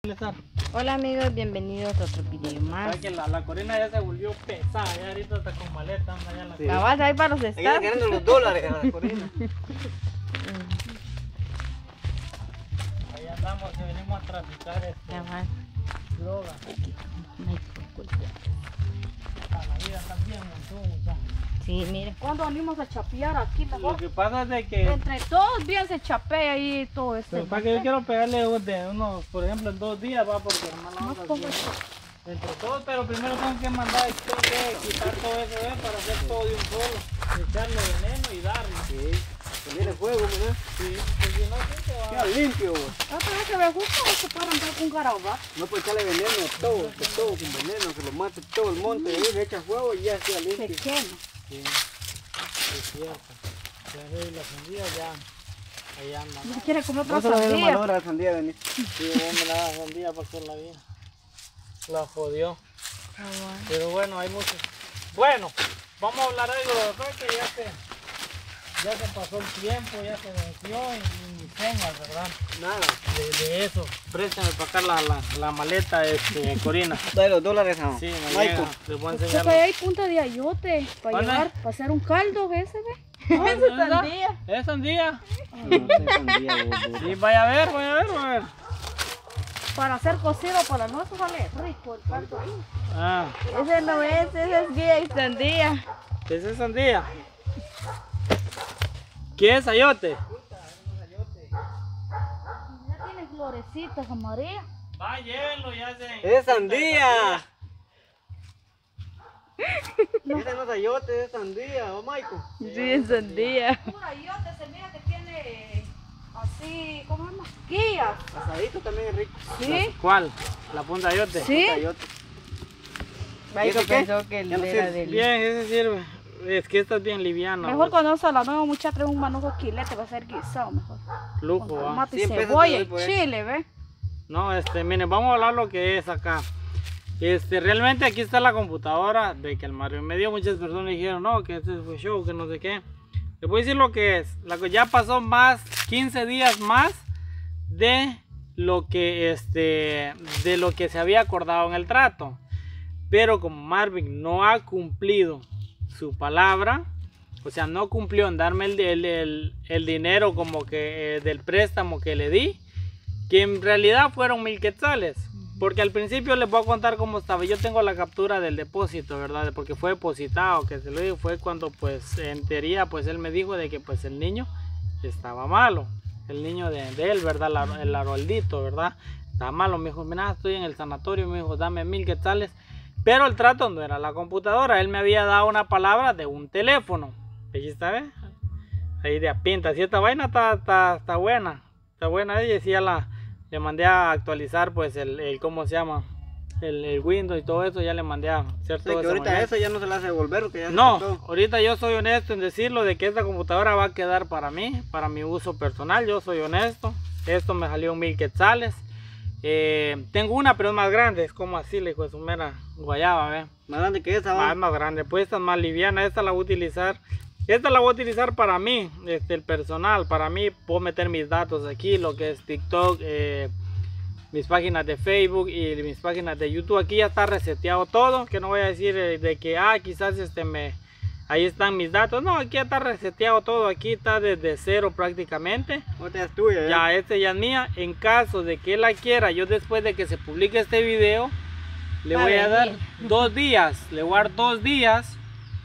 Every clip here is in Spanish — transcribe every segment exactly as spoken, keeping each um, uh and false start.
Hola amigos, bienvenidos a otro video más. Que la, la Corina ya se volvió pesada, ya ahorita está con maleta, anda ya la sí. Cabal, ahí para los estados. Ella queriendo los dólares a la Corina. Ahí andamos y venimos a traficar este, droga. A la vida también, muchacha. Sí, miren, cuando venimos a chapear aquí, mejor. Lo que pasa es de que entre todos bien se chapea ahí todo esto. Pero para que yo quiero pegarle de unos, por ejemplo, en dos días, va, porque hermano, No, vamos a entre todos, pero primero tengo que mandar, tengo que quitar todo eso, ¿eh? Para hacer todo de un solo, echarle veneno y darle. Sí, que viene fuego, ¿verdad? Sí, porque si no, sí se va. Queda limpio. Ah, pero es que me gusta esto para andar con caramba. No puede echarle veneno a todo, que todo con veneno, que lo mate todo el monte, ahí le echa fuego y ya queda limpio. Se quema. Sí, es cierto. Ya ve, la sandía ya, ahí anda. ¿No quiere comer otra No se lo dieron sandía? valor a la sandía, Denis. Sí, me la sandía para hacer la vida. La jodió. Ah, bueno. Pero bueno, hay muchos. Bueno, vamos a hablar algo de después que ya se, ya se pasó el tiempo, ya se venció y ni señas, ¿verdad? Nada. De, de eso. Préstame para acá la, la, la maleta, este, Corina. Dale los dólares a Sí, me Michael. llega. Les voy a Porque enseñar. ahí hay punta de ayote para ¿Dónde? llevar, para hacer un caldo, ese ve. ¿Dónde, Esa dónde? sandía. ¿Es sandía? No, no es sandía, vos, vos. Sí, vaya a ver, vaya a ver, vaya a ver. Para hacer cocido para la noche sale rico el caldo ahí. Ah, Ese no es, ese es guía y sandía. ¿qué es esa sandía? ¿Qué es ayote? Ya tiene florecitas amarillas. Va, hielo, ya se... ¡Es sandía! Ese no es ayote, es sandía, ¿o Michael? Sí, es sandía. Pura ayote, se mira que tiene así, ¿cómo se llama? Guías. Asadito también es rico. ¿Sí? ¿Cuál? ¿La punta de ayote? Sí. Ayote. Michael ¿Eso qué? pensó que Ya no era sirve. del... Bien, ese sirve. Es que esta es bien liviana. Mejor vos. cuando usa la nueva muchacha trae un manojo quilete, va a ser guisado mejor. Lujo, Con va. tomate y cien pesos cebolla te y doy por eso. chile, ¿ve? No, este, miren, vamos a hablar lo que es acá. Este, realmente aquí está la computadora de que el Mario me dio. Muchas personas dijeron, no, que este fue show, que no sé qué. Les voy a decir lo que es. La que ya pasó más, quince días más de lo que, este, de lo que se había acordado en el trato. Pero como Marvin no ha cumplido su palabra, o sea, no cumplió en darme el, el, el, el dinero como que eh, del préstamo que le di, que en realidad fueron mil quetzales. Porque al principio les voy a contar cómo estaba. Yo tengo la captura del depósito, ¿verdad? Porque fue depositado, que se lo digo, fue cuando pues en teoría pues él me dijo de que pues el niño estaba malo. El niño de, de él, ¿verdad? La, el Haroldito, ¿verdad? Estaba malo. Me dijo, mira, estoy en el sanatorio. Me dijo, dame mil quetzales. Pero el trato no era la computadora. Él me había dado una palabra de un teléfono. Ahí está, ¿ves? Ahí de a pinta. Si esta vaina está, está, está buena. Está buena. Y decía la... Le mandé a actualizar pues el, el ¿cómo se llama? El, el Windows y todo eso, ya le mandé a hacer Sí, todo que eso. ahorita eso ya no se le hace devolver, porque ya se No, pasó. ahorita yo soy honesto en decirlo de que esta computadora va a quedar para mí, para mi uso personal, yo soy honesto. Esto me salió mil quetzales. Eh, tengo una pero es más grande, es como así, le dijo de su mera guayaba, ¿ve? Más grande que esa, va. Más, más grande, pues esta es más liviana, esta la voy a utilizar. Esta la voy a utilizar para mí, este, el personal, para mí puedo meter mis datos aquí, lo que es TikTok, eh, mis páginas de Facebook y mis páginas de YouTube. Aquí ya está reseteado todo, que no voy a decir eh, de que, ah, quizás este me, ahí están mis datos. No, aquí ya está reseteado todo, aquí está desde cero prácticamente. Otra es tuya, ¿eh? Ya, este ya es mía. En caso de que él la quiera, yo después de que se publique este video, le voy a dar dos días, le voy a dar dos días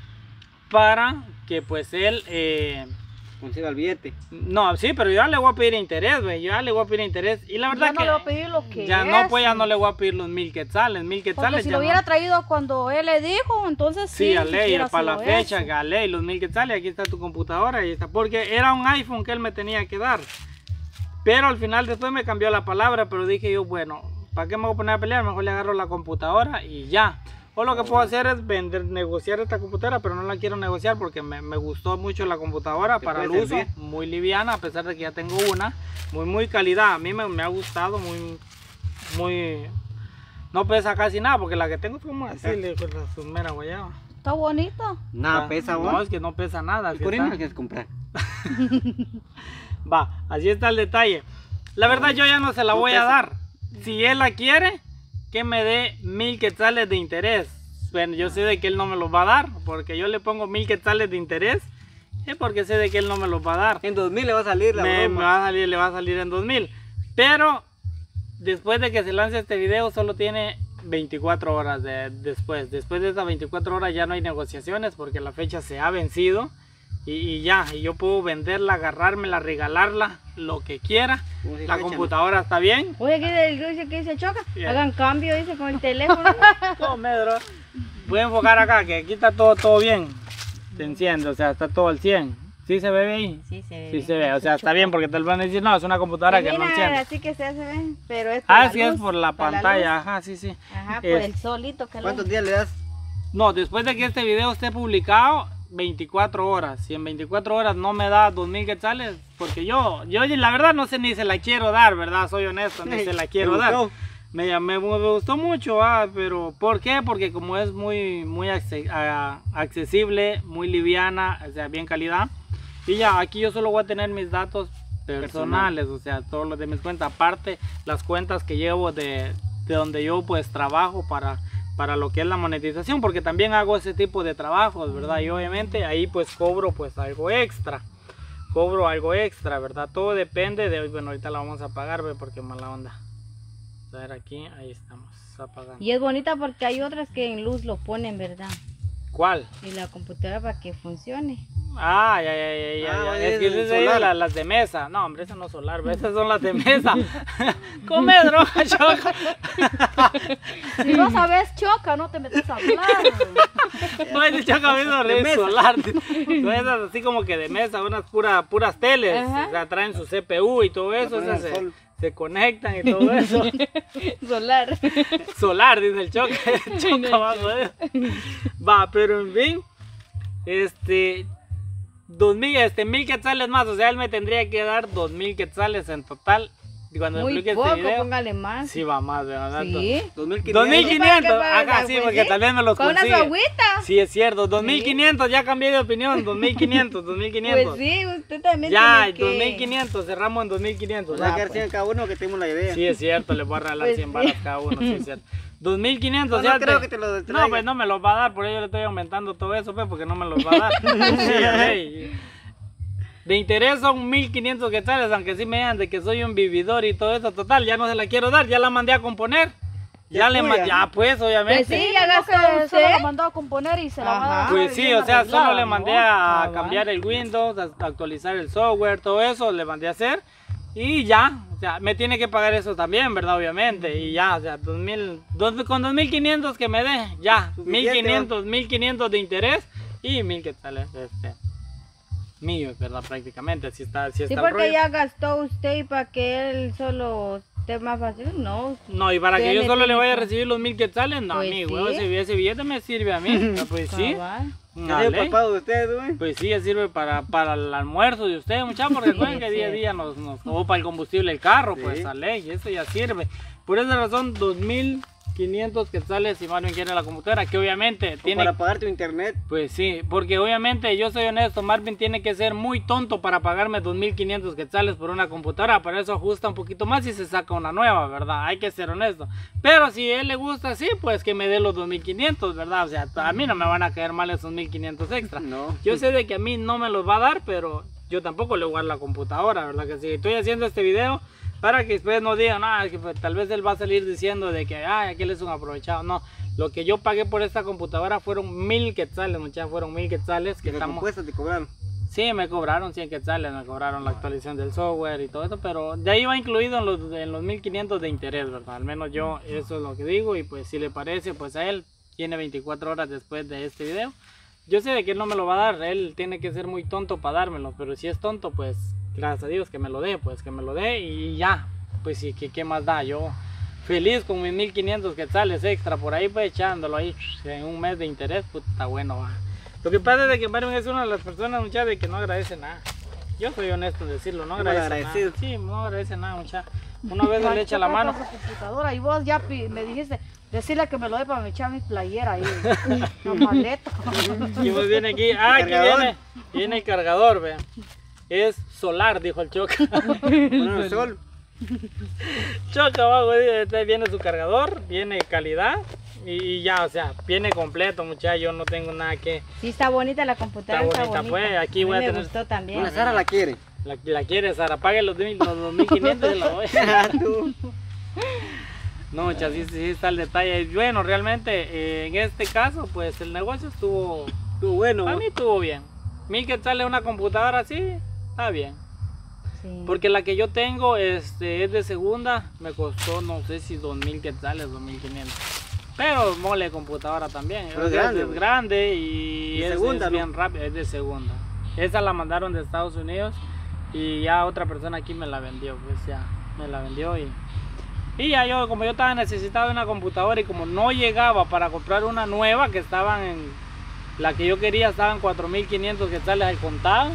para que pues él eh, consiga el billete. no, sí, pero yo ya le voy a pedir interés, güey, yo ya le voy a pedir interés y la verdad Ya no que le va a pedir lo que ya es. no, pues ya no le voy a pedir los mil quetzales, mil Porque quetzales si ya lo hubiera no. traído cuando él le dijo, entonces sí. Sí, a ley, siquiera para se la lo fecha, es. a ley, los mil quetzales, aquí está tu computadora, ahí está, porque era un iPhone que él me tenía que dar, pero al final después me cambió la palabra, pero dije yo, bueno, ¿para qué me voy a poner a pelear? Mejor le agarro la computadora y ya. O lo que puedo hacer es vender, negociar esta computadora, pero no la quiero negociar porque me, me gustó mucho la computadora para el puede uso, servir. muy liviana, a pesar de que ya tengo una, muy muy calidad, a mí me, me ha gustado, muy, muy, no pesa casi nada, porque la que tengo es como así, le con la su mera guayaba. Está bonito. Nada, Ah, pesa, No, vos. es que no pesa nada. ¿Y así Corina está. qué quieres comprar? Va, así está el detalle. La verdad yo ya no se la voy a dar. si él la quiere, que me dé mil quetzales de interés. Bueno, yo sé de que él no me los va a dar, porque yo le pongo mil quetzales de interés, es porque sé de que él no me los va a dar. En dos mil le va a salir la me, broma. me va a salir, le va a salir en dos mil. Pero después de que se lance este video, solo tiene veinticuatro horas de, después. Después de esas veinticuatro horas ya no hay negociaciones, porque la fecha se ha vencido. Y, y ya, y yo puedo venderla, agarrármela, regalarla, lo que quiera. Como si La fecha, computadora está bien. Oye, ¿qué dice que dice choca? Yeah. Hagan cambio, dice, con el teléfono. No, Medro. Voy a enfocar acá, que aquí está todo, todo bien. Se enciende, o sea, está todo al cien. ¿Sí se ve ahí? Sí se ve. Sí se ve, o sea, está bien, porque te van a decir, no, es una computadora que no enciende. Así que se hace, ¿ven? Pero es por Ah, la sí, es luz, por la por la pantalla, luz. ajá, sí, sí. Ajá, por Es- el solito que ¿Cuántos lo... días le das? No, después de que este video esté publicado, veinticuatro horas. Si en veinticuatro horas no me da dos mil quetzales, porque yo, yo la verdad no sé ni se la quiero dar, ¿verdad? Soy honesto, ni se la quiero ¿Te dar. gustó? Me, me, me gustó mucho, ah, pero ¿por qué? Porque como es muy, muy acce- a- accesible, muy liviana, o sea, bien calidad. Y ya, aquí yo solo voy a tener mis datos personales, o sea, todos los de mis cuentas. Aparte, las cuentas que llevo de, de donde yo pues trabajo para, para lo que es la monetización, porque también hago ese tipo de trabajos, ¿verdad? Y obviamente ahí pues cobro pues algo extra. Cobro algo extra, ¿verdad? Todo depende de, bueno, ahorita la vamos a apagar, ve, porque mala onda. A ver aquí, ahí estamos apagando. Y es bonita porque hay otras que en luz lo ponen, ¿verdad? ¿Cuál? Y la computadora para que funcione. Ah, ya, ya, ya, ya, Ah, ya. bueno, Es que es esas el son solar. las, las de mesa. No, hombre, esas no solar, ve, esas son las de mesa. Come droga, choca. Si no sabes choca, no te metes a hablar. No es de choca, mismo, De es mesa. solar. No, esas así como que de mesa, unas pura, puras teles. Ajá. O sea, traen su C P U y todo eso. ponen esas al se, sol. se conectan y todo eso. Solar. Solar, dice el choca. Choca abajo de eso. Va, pero en fin. Este. Dos mil, este, mil quetzales más, o sea, él me tendría que dar dos mil quetzales en total. Y cuando Muy publique poco, este video, póngale más. sí va más, ¿verdad? Sí. dos mil dos mil quinientos. quinientos, ¿Para qué pagas? acá sí, Pues porque sí. tal vez me los Con unas consigue. agüitas. Sí, es cierto, dos mil quinientos, ya cambié de opinión, dos mil quinientos, dos mil quinientos. Pues sí, usted también Ya, tiene que... dos mil quinientos, cerramos en dos mil quinientos. Va a Ah, quedar pues. cien cada uno que tenemos la idea. Sí, es cierto, le voy a regalar Pues cien sí. balas cada uno, sí, es cierto. dos mil quinientos, No, no ya creo te- que te lo No, traiga. pues no me los va a dar, por ello le estoy aumentando todo eso, pues, porque no me los va a dar. Sí, hey. De interés son mil quinientos quetzales, aunque sí me digan de que soy un vividor y todo eso, total, ya no se la quiero dar, ya la mandé a componer. Ya, Ya le tuya. mandé, ya pues, obviamente. Pues sí, Sí, ya no, gastó que usted. solo la mandó a componer y se la va a dar. Pues sí, bien o sea, arreglada, solo le mandé ¿no? a Cabal. cambiar el Windows, a actualizar el software, todo eso, le mandé a hacer. Y ya, o sea, me tiene que pagar eso también, ¿verdad? Obviamente. Y ya, o sea, dos mil, dos- con dos mil quinientos que me dé, ya, Suficiente, mil quinientos, mil quinientos de interés y mil quetzales, este, mío, ¿verdad? Prácticamente, si está, si Sí, está el porque rollo. ya gastó usted y para que él solo esté más fácil, no. No, y para que yo Tiene solo le vaya a tiempo. recibir los mil quetzales, no, Pues amigo, sí. ese, ese billete me sirve a mí, ah, pues sí. Cabal. ¿Qué Dale. dijo papá de usted, güey? Pues sí, ya sirve para, para el almuerzo de usted, muchachos, porque recuerden que día a sí. día nos, nos o para el combustible del carro, Sí. pues sale, y eso ya sirve. Por esa razón, dos mil quinientos quetzales si Marvin quiere la computadora, que obviamente O tiene... Para pagar tu internet. Pues sí, porque obviamente yo soy honesto, Marvin tiene que ser muy tonto para pagarme dos mil quinientos quetzales por una computadora, para eso ajusta un poquito más y se saca una nueva, ¿verdad? Hay que ser honesto. Pero si a él le gusta así, pues que me dé los dos mil quinientos, ¿verdad? O sea, a mí no me van a caer mal esos mil quinientos extra. No. Yo sé de que a mí no me los va a dar, pero yo tampoco le voy a dar la computadora, ¿verdad? Que si estoy haciendo este video para que después no digan, ah, que pues, tal vez él va a salir diciendo de que, ay, aquel es un aprovechado. No, lo que yo pagué por esta computadora fueron mil quetzales, muchachos, fueron mil quetzales que ¿Qué estamos... compuestas te cobraron? Sí, me cobraron cien quetzales, me cobraron la actualización del software y todo eso, pero de ahí va incluido en los, en los mil quinientos de interés, ¿verdad? Al menos yo, eso es lo que digo, y pues si le parece, pues a él tiene veinticuatro horas después de este video. Yo sé de que él no me lo va a dar, él tiene que ser muy tonto para dármelo, pero si es tonto, pues gracias a Dios que me lo dé, pues que me lo dé y ya, pues sí, que qué más da, yo feliz con mis mil quinientos quetzales extra por ahí, pues echándolo ahí en un mes de interés, pues está bueno, va. Lo que pasa es de que Marvin es una de las personas, muchachos, de que no agradece nada. Yo soy honesto en decirlo, no Es mal agradece agradecido. nada. Sí, no agradece nada, muchachos. Una vez le echa la mano. Su computadora y vos ya pi- me dijiste, decirle que me lo dé para me echar mi playera ahí, la maleta. Y pues viene aquí, ah, aquí ¿Cargador? viene, viene el cargador, vean. Es solar, dijo el Choca. Poner el sol. Choca abajo, este viene su cargador, viene calidad y, y ya, o sea, viene completo, muchachos. Yo no tengo nada que. Sí, está bonita la computadora. Está Está bonita, bonita, pues, aquí a voy mí a me tener- gustó también. Una Sara la quiere. La, la quiere, Sara, pague los, mil- los dos mil quinientos y la voy. Tú. No, muchachos, sí, sí está el detalle. Y bueno, realmente eh, en este caso, pues el negocio estuvo, Tú bueno. para mí estuvo bien. Mil quetzales una computadora así, está bien. Sí. Porque la que yo tengo este, es de segunda, me costó no sé si dos mil quetzales, dos mil quinientos. Pero mole computadora también. Pero o es sea, grande, es pues. grande y De es, segunda, es ¿no? bien rápida, es de segunda. Esa la mandaron de Estados Unidos y ya otra persona aquí me la vendió, pues ya me la vendió y, y ya yo, como yo estaba necesitado de una computadora y como no llegaba para comprar una nueva que estaban en, la que yo quería estaban cuatro mil quinientos quetzales al contado.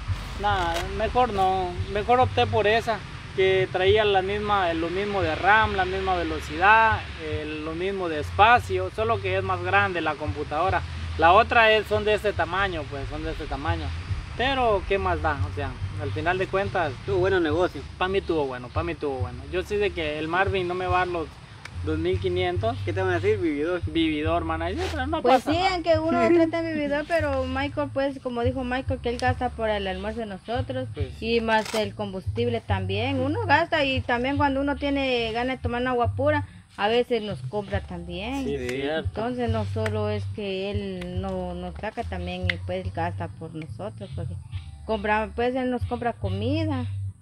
Nada, mejor no, mejor opté por esa, que traía la misma, lo mismo de RAM, la misma velocidad, eh, lo mismo de espacio, solo que es más grande la computadora. La otra es, son de este tamaño, pues son de este tamaño. Pero, ¿qué más da? O sea, al final de cuentas, Tuvo bueno negocio. para mí tuvo bueno, para mí tuvo bueno. Yo sé de que el Marvin no me va a dar los dos mil quinientos, ¿Qué te van a decir, vividor? vividor, man, ahí, pero no Pues pasa sí, nada. aunque uno trata de vividor, pero Michael, pues, como dijo Michael, que él gasta por el almuerzo de nosotros Pues. y más el combustible también. Uno gasta y también cuando uno tiene ganas de tomar agua pura, a veces nos compra también. Sí, es cierto. Entonces no solo es que él no nos saca también y pues gasta por nosotros, porque compra, pues él nos compra comida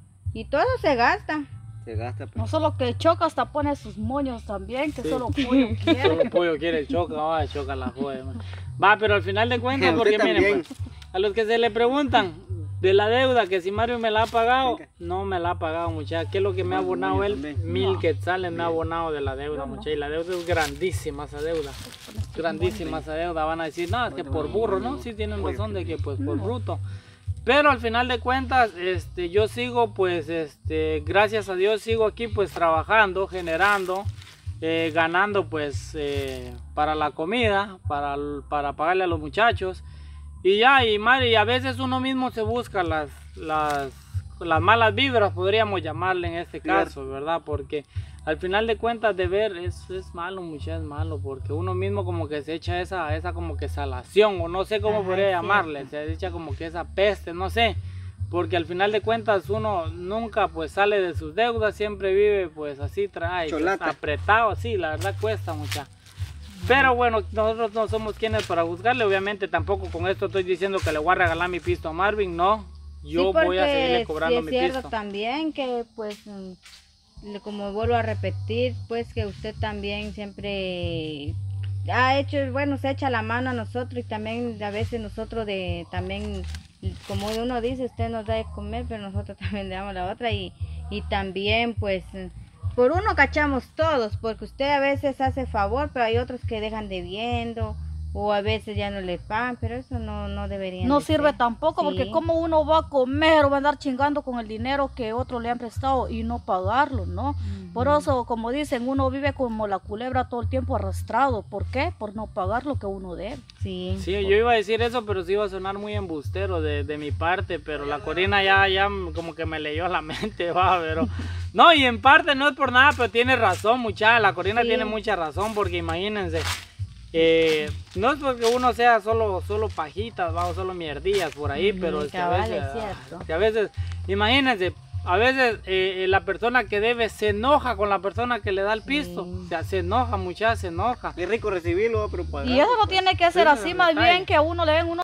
y todo se gasta. Se gasta. Pues. No solo que Choca, hasta pone sus moños también, que Sí. solo pollo quiere. Solo pollo quiere el choca, va, choca la joya. man. Va, pero al final de cuentas, Usted porque miren, también. pues, a los que se le preguntan de la deuda, que si Mario me la ha pagado, Venga. no me la ha pagado, muchachos. ¿Qué es lo que me ha No, abonado yo él? también. Mil No. quetzales me ha Bien. abonado de la deuda, muchachos. Y la deuda es grandísima, esa deuda. Grandísima esa deuda. Van a decir, no, es que por burro, ¿no? Sí tienen razón de que pues por bruto. Pero al final de cuentas, este, yo sigo, pues, este, gracias a Dios, sigo aquí, pues, trabajando, generando, eh, ganando, pues, eh, para la comida, para, el- para pagarle a los muchachos. Y ya, y madre, y a veces uno mismo se busca las, las, las malas vibras, podríamos llamarle en este Cierto. caso, ¿verdad? Porque al final de cuentas, de ver, es, es malo, muchachos, es malo, porque uno mismo como que se echa esa, esa como que salación, o no sé cómo Ajá, podría es llamarle, se echa como que esa peste, no sé, porque al final de cuentas uno nunca pues sale de sus deudas, siempre vive pues así, trae, pues, Cholata. apretado, sí, la verdad cuesta mucha. Pero bueno, nosotros no somos quienes para juzgarle, obviamente tampoco con esto estoy diciendo que le voy a regalar mi pisto a Marvin, no, yo Sí, voy a porque seguirle cobrando sí mi es cierto pisto. también que pues mm, le- como vuelvo a repetir, pues que usted también siempre ha hecho, bueno, se echa la mano a nosotros y también a veces nosotros de también, como uno dice, usted nos da de comer, pero nosotros también le damos la otra y, y también pues por uno cachamos todos, porque usted a veces hace favor, pero hay otros que dejan debiendo o a veces ya no le pagan, pero eso no, no debería No de sirve ser. tampoco, porque Sí. como uno va a comer o va a andar chingando con el dinero que otros le han prestado y no pagarlo, ¿no? Por eso, como dicen, uno vive como la culebra todo el tiempo arrastrado. ¿Por qué? Por no pagar lo que uno debe. Sí. Sí, yo iba a decir eso, pero sí iba a sonar muy embustero de, de mi parte, pero la Corina ya, ya como que me leyó la mente, va, pero... No, y en parte no es por nada, pero tiene razón, muchacha, la Corina Sí. tiene mucha razón, porque imagínense, eh, no es porque uno sea solo, solo pajitas, va, o solo mierdillas por ahí, Ujú, pero es que a cabal, veces, es cierto. que a veces, imagínense, a veces eh, eh, la persona que debe se enoja con la persona que le da el pisto, Sí. o sea, se enoja, muchacha, se enoja. Es rico recibirlo, pero pagar. Y eso no tiene que ser Ese es así, el más detalle. bien que a uno le den uno